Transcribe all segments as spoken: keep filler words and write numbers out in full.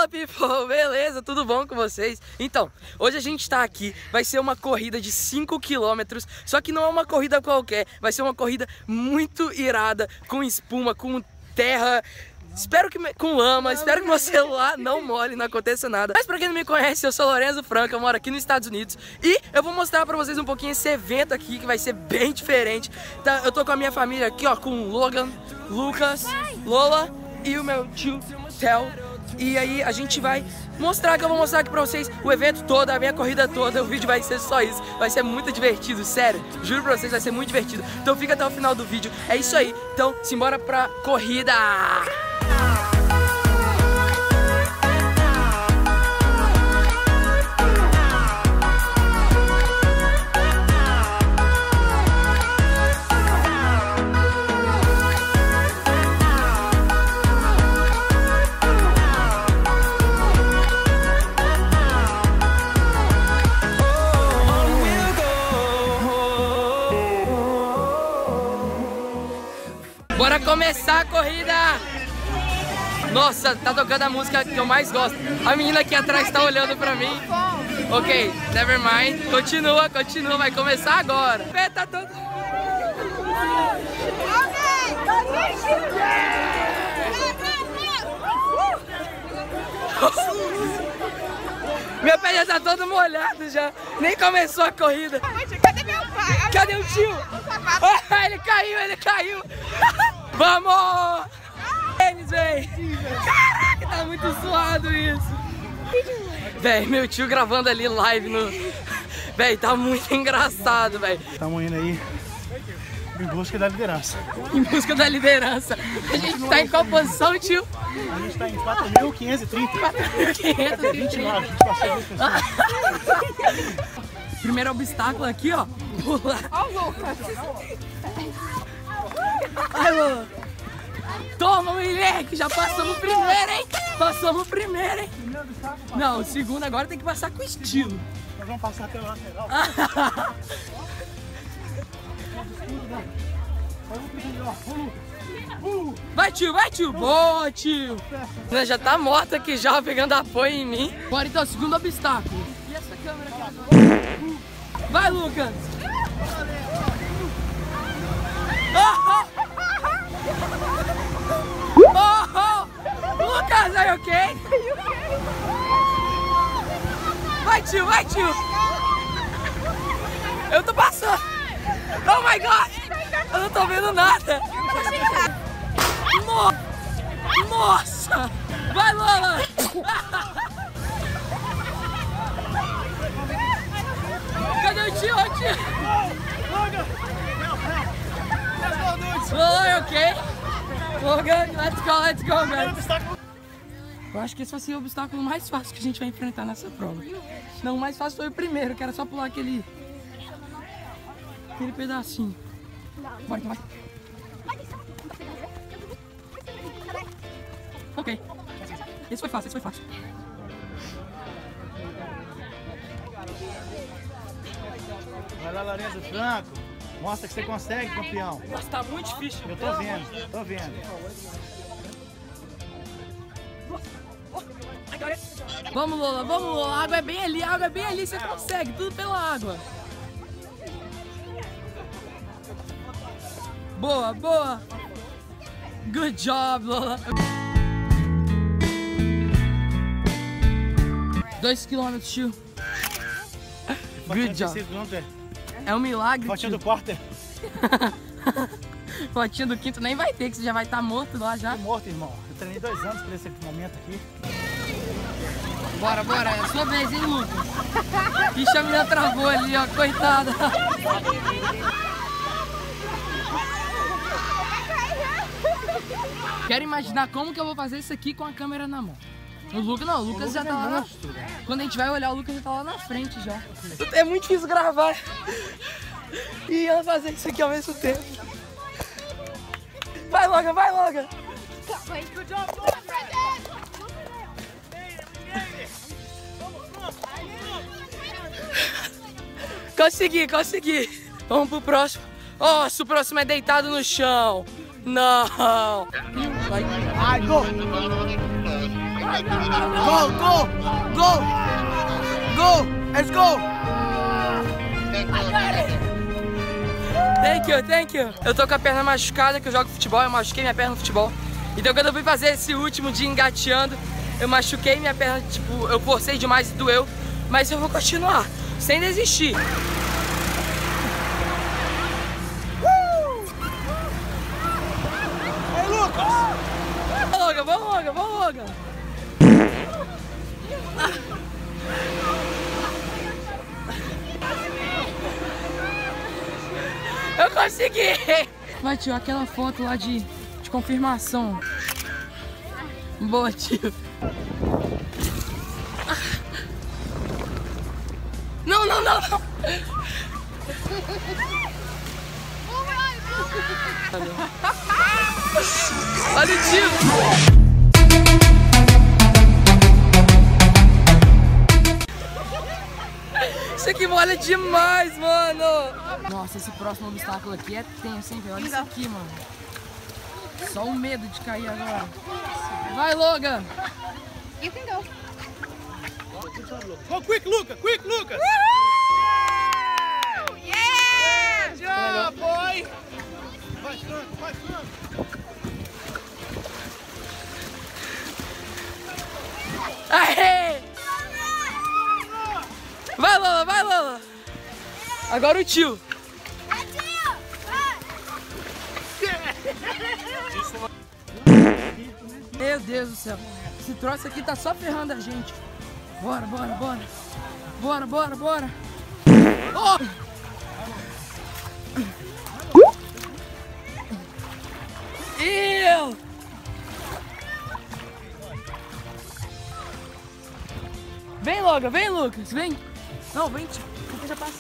Fala, people! Beleza? Tudo bom com vocês? Então, hoje a gente tá aqui, vai ser uma corrida de cinco quilômetros, só que não é uma corrida qualquer, vai ser uma corrida muito irada, com espuma, com terra, espero que me... com lama, espero que meu celular não molhe, não aconteça nada. Mas pra quem não me conhece, eu sou Lorenzo Franco, eu moro aqui nos Estados Unidos e eu vou mostrar pra vocês um pouquinho esse evento aqui, que vai ser bem diferente. Tá, eu tô com a minha família aqui, ó, com o Logan, Lucas, Lola e o meu tio, Theo. E aí a gente vai mostrar, que eu vou mostrar aqui pra vocês o evento todo, a minha corrida toda. O vídeo vai ser só isso, vai ser muito divertido, sério, juro pra vocês, vai ser muito divertido. Então fica até o final do vídeo, é isso aí. Então simbora pra corrida! Bora começar a corrida! Nossa, tá tocando a música que eu mais gosto. A menina aqui atrás tá olhando pra mim. Ok, never mind. Continua, continua, vai começar agora. Pé, tá todo... Meu pé já tá todo molhado já. Nem começou a corrida. Cadê meu pai? Cadê o tio? Ah, ele caiu, ele caiu. Vamos! Eles, véi! Caraca, tá muito suado isso! Véi, meu tio gravando ali live no... Véi, tá muito engraçado, véi! Estamos indo aí em busca da liderança. Em busca da liderança. A gente tá em qual posição, tio? A gente tá em quatro mil quinhentos e trinta. quatro mil quinhentos e trinta. A gente passou duas pessoas. Primeiro obstáculo aqui, ó. Pula. Ó o Lucas. Ai, Lula. Toma, moleque, já passamos o primeiro, hein? Passamos o primeiro, hein? Não, o segundo agora tem que passar com estilo. Nós vamos passar pela lateral. Vai, tio, vai, tio. Boa, tio. Já tá morta aqui já, pegando apoio em mim. Bora então, segundo obstáculo. E essa câmera aqui? Vai, Lucas. Oh, oh, oh. Lucas, are you okay? Vai, tio, vai, tio. Eu tô passando. Oh my God. Eu não tô vendo nada. No... Nossa. Vai, Lola. Cadê o tio, o tio? Lola, ok? Logan, let's go, let's go, guys. Eu acho que esse vai ser o obstáculo mais fácil que a gente vai enfrentar nessa prova. Não, o mais fácil foi o primeiro, que era só pular aquele... Aquele pedacinho. Bora, bora. Ok. Esse foi fácil, esse foi fácil. Vai lá, Lorenzo Franco. Mostra que você consegue, campeão. Nossa, tá muito difícil. Eu tô vendo, tô vendo. Vamos, Lola, vamos, Lola. A água é bem ali, a água é bem ali. Você consegue, tudo pela água. Boa, boa. Good job, Lola. Dois quilômetros, tio. Good job. É um milagre. Fotinha do quarter. Fotinha do quinto nem vai ter, que você já vai estar morto lá já. Tô morto, irmão. Eu treinei dois anos pra esse momento aqui. Bora, bora. É a sua vez, hein, Lucas? Ixi, a menina travou ali, ó. Coitada. Quero imaginar como que eu vou fazer isso aqui com a câmera na mão. O Lucas não, o Lucas, o Lucas já tá lá na... Quando a gente vai olhar, o Lucas já tá lá na frente já. É muito difícil gravar e ela fazer isso aqui ao mesmo tempo. Vai, Logan, vai, Logan. Consegui, consegui. Vamos pro próximo. Nossa, o próximo é deitado no chão. Não. Vai. Ai, go. Go, go, go, go, let's go. Thank you, thank you. Eu tô com a perna machucada, que eu jogo futebol, eu machuquei minha perna no futebol. Então quando eu fui fazer esse último dia engateando, eu machuquei minha perna, tipo, eu forcei demais e doeu. Mas eu vou continuar, sem desistir. Ei, Lucas! Vamos logo, vamos logo, vamos logo. Eu consegui! Vai, tio, aquela foto lá de, de confirmação. Boa, tio. Não, não, não, não. Olha o tio. Isso aqui molha demais, mano. Nossa, esse próximo obstáculo aqui é tenso, hein, velho? Olha isso aqui, mano. Só o medo de cair agora. Vai, Logan. You can go. Go quick, Lucas! Quick, Lucas! Woo! Yeah! Good job, boy! Vai, Franco, vai, Franco! Aê! Vai, Lola, vai, Lola! Agora o tio. Meu Deus do céu. Esse troço aqui tá só ferrando a gente. Bora, bora, bora. Bora, bora, bora. Oh! Eu! Vem, Logan, vem, Lucas, vem. Não, vem, tio. Já passa.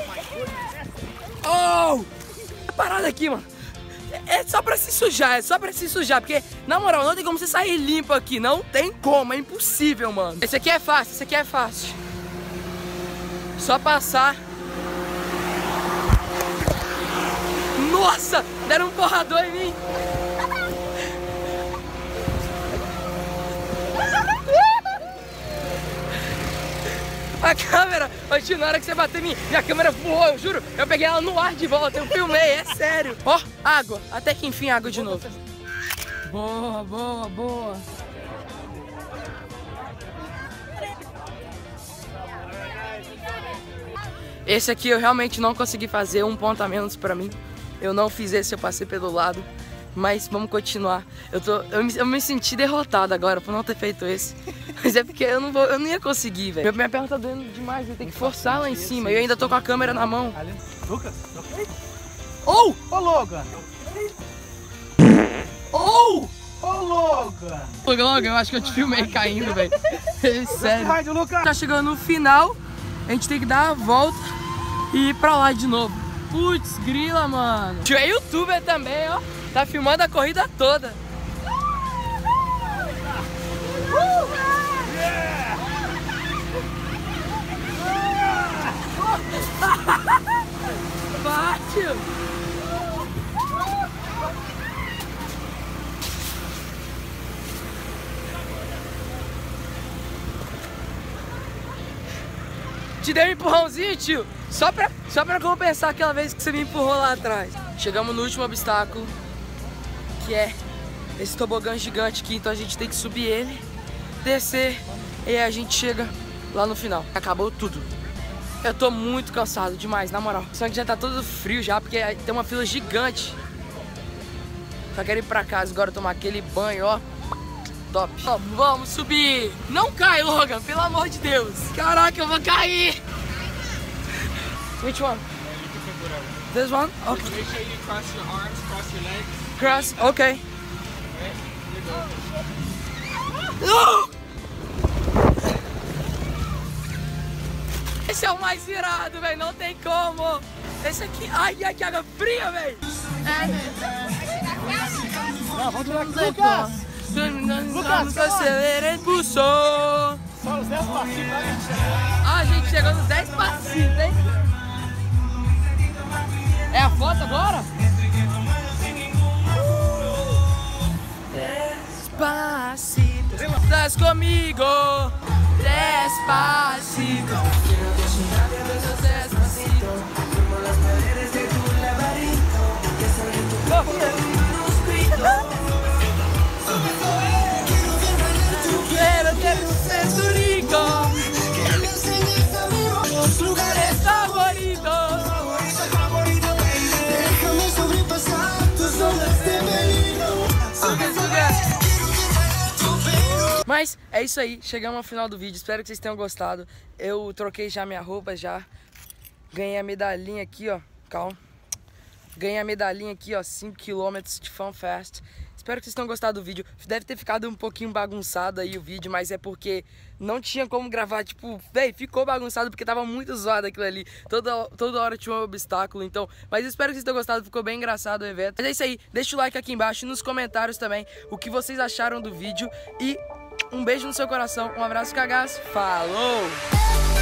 Oh! A parada aqui, mano. É só pra se sujar, é só pra se sujar. Porque, na moral, não tem como você sair limpo aqui. Não tem como, é impossível, mano. Esse aqui é fácil, esse aqui é fácil. Só passar. Nossa! Deram um porrador em mim. A câmera, hoje na hora que você bateu em mim, minha câmera voou, eu juro. Eu peguei ela no ar de volta, eu filmei, é sério. Ó, oh, água, até que enfim água de novo. Boa, boa, boa. Esse aqui eu realmente não consegui fazer, um ponto a menos pra mim. Eu não fiz esse, eu passei pelo lado. Mas vamos continuar. Eu, tô, eu, me, eu me senti derrotado agora por não ter feito esse. Mas é porque eu não, vou, eu não ia conseguir, velho. Minha perna tá doendo demais, eu tenho que forçar lá em cima. E eu ainda tô com a câmera na mão. Lucas? Oh! Ô, Logan! Oh! Ô, Logan! Logan, eu acho que eu te filmei caindo, velho. Sério. Rádio, Lucas! Tá chegando no final, a gente tem que dar a volta e ir pra lá de novo. Putz, grila, mano. Tio é youtuber também, ó. Tá filmando a corrida toda. Bate! Te dei um empurrãozinho, tio, só pra, só pra compensar aquela vez que você me empurrou lá atrás. Chegamos no último obstáculo, que é esse tobogã gigante aqui, então a gente tem que subir ele, descer e aí a gente chega lá no final. Acabou tudo. Eu tô muito cansado demais, na moral. O sangue já tá todo frio já, porque tem uma fila gigante. Só quero ir pra casa agora tomar aquele banho, ó. Top. Ó, vamos subir. Não cai, Logan, pelo amor de Deus. Caraca, eu vou cair. Which one? This one? Okay. Make sure you cross your arms, cross your legs. Cross, okay. No! Esse é o mais irado, velho, não tem como. Esse aqui, ai, ai, que água fria, velho. Não, vamos tirar aqui, Lucas! Lucas, acelera, impulsou. Só os dez passinhos pra gente. Ah, a gente chegou nos dez passinhos, hein? É a foto agora? Despacito. Hablas comigo despacito. Quiero que soñar de besos despacito. Como las paredes de tu laberinto. Que salen tu cuerpo de un manuscrito. Quiero que luces tu rico. Que me enseñes a mí tus lugares favoritos. Déjame sobrepasar tus ondas de peligro. Suga, suga. Mas é isso aí, chegamos ao final do vídeo, espero que vocês tenham gostado. Eu troquei já minha roupa, já ganhei a medalhinha aqui, ó, calma. Ganhei a medalhinha aqui, ó, cinco quilômetros de FunFest. Espero que vocês tenham gostado do vídeo. Deve ter ficado um pouquinho bagunçado aí o vídeo, mas é porque não tinha como gravar, tipo, véi, ficou bagunçado porque tava muito zoado aquilo ali. Toda, toda hora tinha um obstáculo, então... Mas espero que vocês tenham gostado, ficou bem engraçado o evento. Mas é isso aí, deixa o like aqui embaixo e nos comentários também o que vocês acharam do vídeo. E um beijo no seu coração, um abraço cagaço, falou!